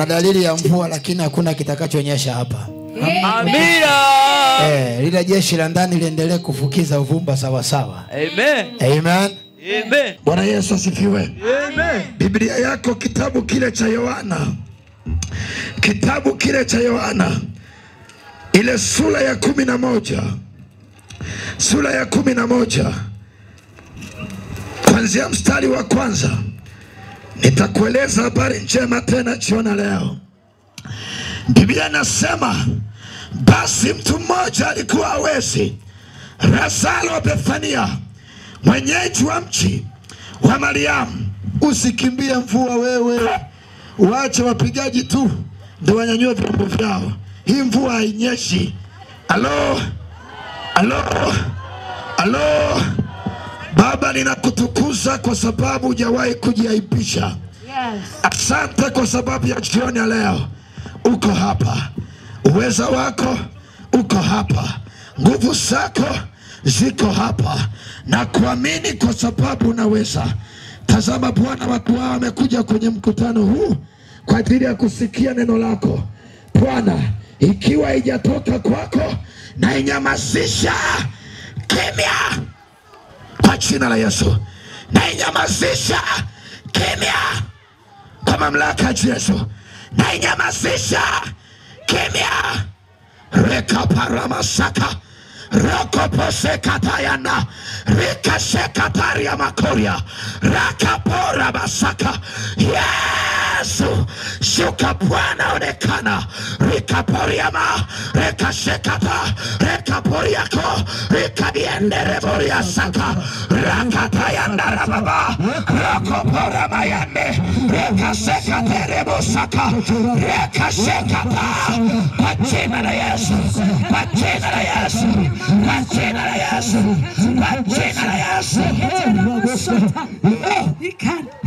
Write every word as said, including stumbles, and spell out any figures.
Kuna dalili ya mvua lakini hakuna kitakachonyesha hapa. Amina. Eh, lile jeshi la ndani liendelee kufukiza uvumba sawa sawa. Amen. Amen. Amen. Bwana Yesu asifiwe. Amen. Biblia yako kitabu kile cha Yohana. Kitabu kile cha Yohana. Ile sura ya kumi na moja. Sura ya kumi na moja. Kuanzia mstari wa kwanza. Nitakueleza habari njema tena jioni leo. Biblia inasema basi mtu mmoja alikuwa hawezi, Lazaro wa Bethania, mwenyeji wa mji wa Mariamu. Usikimbie mvua wewe, waache wapigaji tu ndio wanyanyue vyombo vyao. Hii mvua hainyeshi. Alo, alo, alo. Baba, ninakutukuza kwa sababu hujawahi kujiaibisha. Yes. Asante kwa sababu ya jioni ya leo. Uko hapa. Uweza wako uko hapa. Nguvu zako ziko hapa. Na kuamini kwa sababu unaweza. Tazama Bwana, watu hao wamekuja kwenye mkutano huu kwa ajili ya kusikia neno lako. Bwana, ikiwa haijatoka kwako na inyamazisha kimya kwa jina la Yesu. Na inyamazisha kimya kwa mamlaka ya Yesu. Na inyamazisha kimya. Reka paramasaka Roko posekatayana Rika sekataria makoria Rakapora basaka. Yesu, shuka Bwana, onekana. Rika poriama Rika sekata Rika poriako Rika diendere boria saka Rakatayanda rababa Roko pora mayande Rika sekatere bosaka Rika sekata. Kwa jina la Yesu, kwa jina la Yesu, kwa jina la Yesu, kwa jina la Yesu.